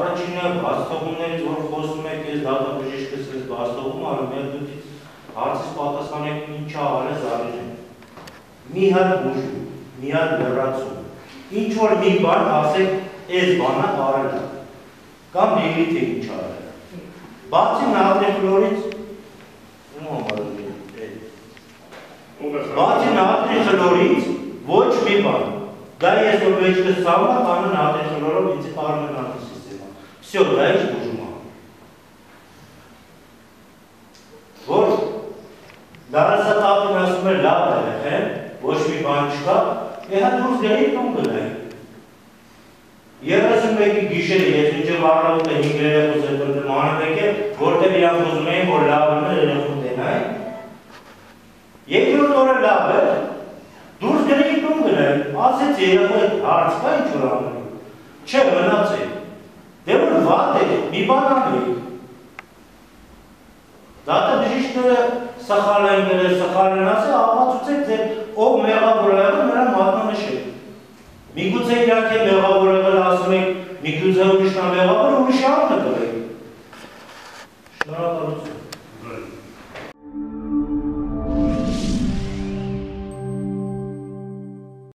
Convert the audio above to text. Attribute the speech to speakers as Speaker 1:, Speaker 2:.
Speaker 1: առաջինը բացթողումներից, որ խոսում եք, ես դատաբժիշկս ես բացթողում արում, և դուք հարցից պատասխանեք ինչ արել Զարինեն։ Մի հատ բուժում, մի հատ լրացում, ինչ որ մի բան ասեք, այս բանը արել է, կամ լիլիթ է ինչ արել է։ Բացի նատրիխլորից, բացի նատրիխլորից ոչ մի բան։ Դա ես որ վեճկս ծավա, կանը նատրիխլորով ինձ պարմենալի սիստեմա։ Всё, դա ինչ բուժում է։ Որ դարասատապին ասում է լավ է, ոչ մի բան չկա, հա դուրս գերի տուն գնայի։ 31-ի գիշերը ես մինչև առավոտը 5 երեխուս է տրտում անվեք է, որտեղ իրանք ուզում էին, որ լավն է երեխուն տենայի։ Երկրորդ օրը լավ է, դուրս գերի տուն գնայի, ասեց երեխու հետ հարց կա ինչ որ ամենի։ Չէ, մնաց է։ Դե որ վատ է, մի բան ամեի։ Դատաբժիշկները սխալ են գրել, սխալ են ասել, ապացուցեք ձեր ով մեղավոր եղել նրան մատնանշեք։ Միգուցե իրանք է մեղավոր եղել ասում եք, միգուցե ուրիշն է մեղավոր, ուրիշի անունը կրեք։ Շնորհակալություն։